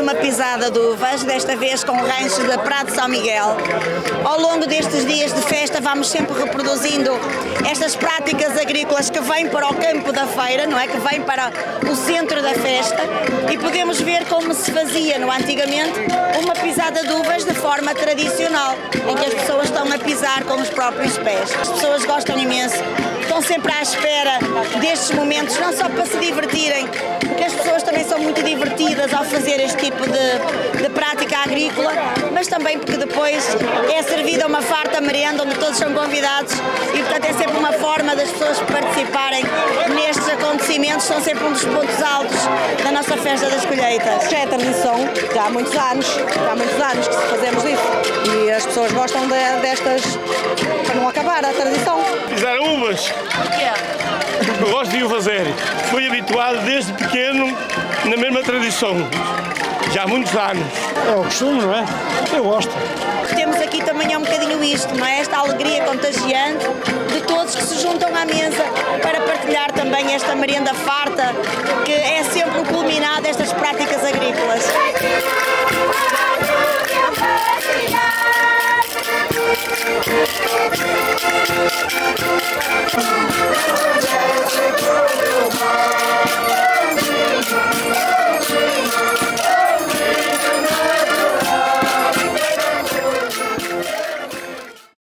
uma pisada de uvas, desta vez com o rancho da Praia de São Miguel. Ao longo destes dias de festa vamos sempre reproduzindo estas práticas agrícolas que vêm para o campo da feira, não é? Que vêm para o centro da festa, e podemos ver como se fazia antigamente uma pisada de uvas de forma tradicional, em que as pessoas estão a pisar com os próprios pés. As pessoas gostam imenso, estão sempre à espera destes momentos, não só para se divertirem, porque as pessoas também são muito divertidas ao fazer este tipo de prática agrícola, mas também porque depois é servida uma farta merenda onde todos são convidados e, portanto, é sempre uma forma das pessoas participarem nestes acontecimentos, são sempre um dos pontos altos da nossa festa das colheitas. Já é tradição, já há muitos anos que fazemos isso e as pessoas gostam destas, para não acabar a tradição. Pisar uvas. Eu gosto de o fazer. Fui habituado desde pequeno na mesma tradição, já há muitos anos. É o costume, não é? Eu gosto. Temos aqui também um bocadinho isto, não é? Esta alegria contagiante de todos que se juntam à mesa para partilhar também esta merenda farta, que é sempre o culminar destas práticas agrícolas.